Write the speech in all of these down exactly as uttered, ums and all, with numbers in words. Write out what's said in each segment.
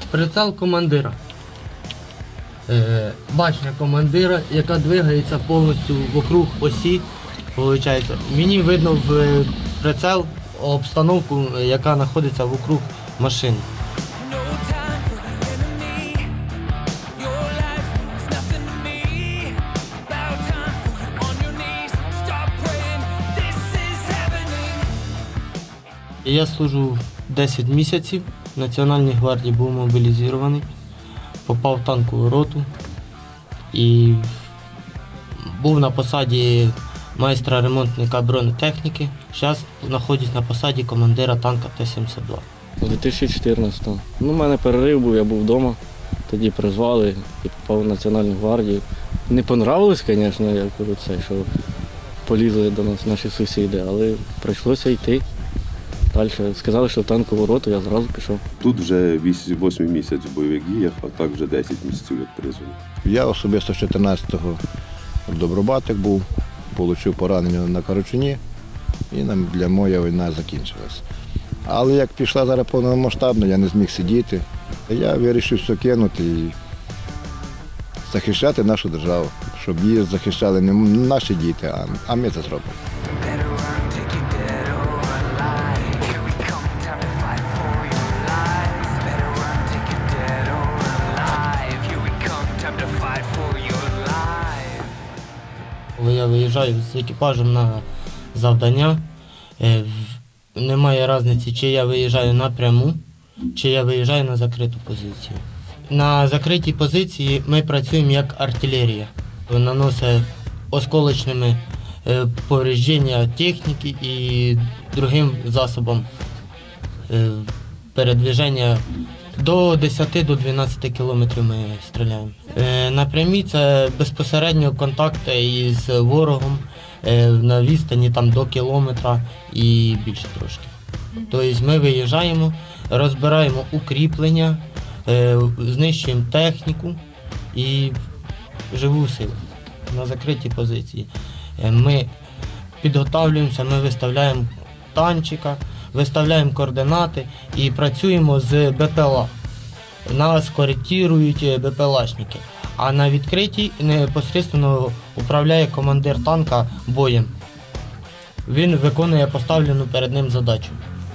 Прицел командира. Е, башня командира, яка двигається повністю вокруг осі. Получається. Мені видно в прицел обстановку, яка знаходиться вокруг машини. Я служу десять місяців, в Національній гвардії був мобілізований, попав в танкову роту і був на посаді майстра ремонтника бронетехніки. Зараз знаходжусь на посаді командира танка Т сімдесят два. У дві тисячі чотирнадцятому. Ну, у мене перерив був, я був вдома, тоді призвали і попав в Національну гвардію. Не понравилось, звісно, я кажу це, що полізли до нас наші сусіди, але прийшлося йти. Далі сказали, що в танкову роту, я зразу пішов. Тут вже восьмий місяць в бойових діях, а так вже десять місяців як призваний. Я особисто з чотирнадцятого в Добробатик був, отримав поранення на Корочині і для моя війна закінчилась. Але як пішла зараз повномасштабно, я не зміг сидіти. Я вирішив все кинути і захищати нашу державу, щоб її захищали не наші діти, а ми це зробимо. Коли я виїжджаю з екіпажем на завдання, немає різниці, чи я виїжджаю напряму, чи я виїжджаю на закриту позицію. На закритій позиції ми працюємо як артилерія. Наносить осколочними повреждення техніки і другим засобам передвіження. До десяти до дванадцяти кілометрів ми стріляємо. На прямій це безпосередньо контакти із ворогом на відстані там, до кілометра і більше трошки. Тобто ми виїжджаємо, розбираємо укріплення, знищуємо техніку і живу силу на закритій позиції. Ми підготовлюємося, ми виставляємо танчика, виставляємо координати і працюємо з БПЛА. Нас коректують БПЛАшники, а на відкритій непосередньо управляє командир танка боєм. Він виконує поставлену перед ним задачу.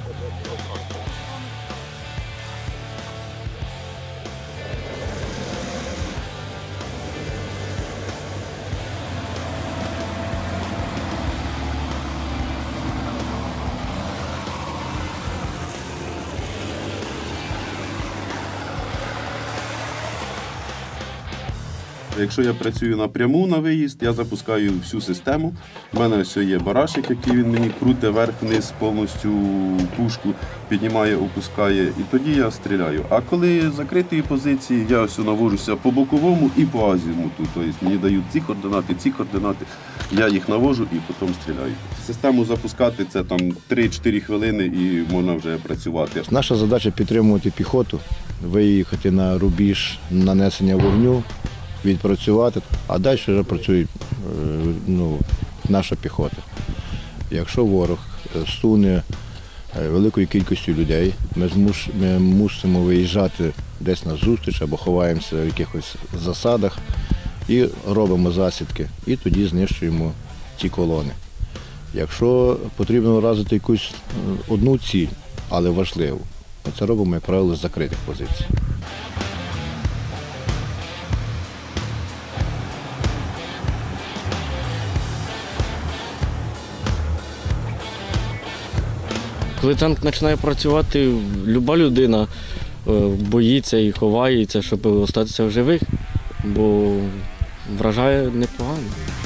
Якщо я працюю напряму на виїзд, я запускаю всю систему. У мене ось є барашик, який він мені крутить вверх-вниз, повністю пушку піднімає, опускає, і тоді я стріляю. А коли закритої позиції, я ось навожуся по боковому і по азімуту. Тобто мені дають ці координати, ці координати, я їх навожу і потім стріляю. Систему запускати – це там три-чотири хвилини і можна вже працювати. Наша задача – підтримувати піхоту, виїхати на рубіж нанесення вогню, відпрацювати, а далі вже працює ну, наша піхота. Якщо ворог суне великою кількістю людей, ми, змуш, ми мусимо виїжджати десь на зустріч або ховаємося в якихось засадах і робимо засідки, і тоді знищуємо ці колони. Якщо потрібно вразити якусь одну ціль, але важливу, ми це робимо, як правило, з закритих позицій. Коли танк починає працювати, люба людина боїться і ховається, щоб залишитися в живих, бо вражає непогано.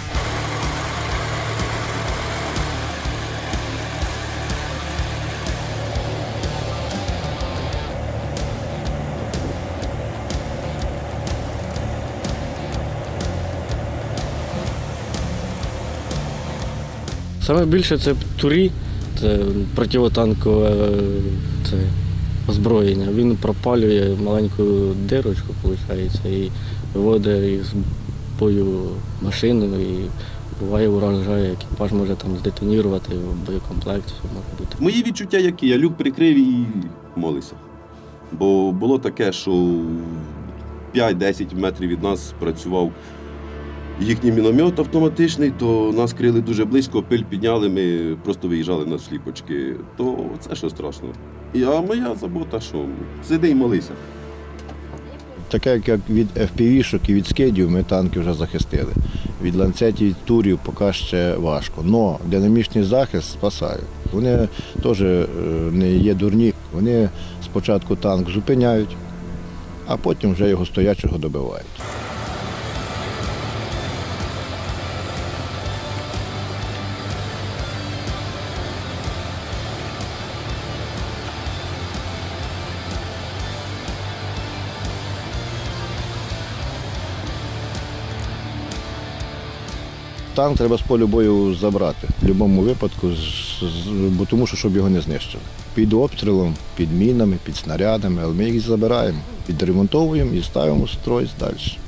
Саме більше це турі. Це противотанкове це озброєння. Він пропалює маленьку дирочку, виходить, і виводить з бою машину, і буває уражає, екіпаж може там здетонірувати, боєкомплект, все може бути. Мої відчуття які? Я люк прикрив і молися. Бо було таке, що п'ять-десять метрів від нас працював їхній міномет автоматичний, то нас крили дуже близько, пиль підняли, ми просто виїжджали на сліпочки. То це що страшно. І, а моя забота, що сиди і молися. Таке, як від еф пі ві-шок і від скидів ми танки вже захистили. Від ланцетів, турів поки ще важко. Но динамічний захист спасає. Вони теж не є дурні. Вони спочатку танк зупиняють, а потім вже його стоячого добивають. Танк треба з полю бою забрати в будь-якому випадку, з- з- бо тому що щоб його не знищили. Під обстрілом, під мінами, під снарядами, але ми їх забираємо, підремонтовуємо і ставимо в строй далі.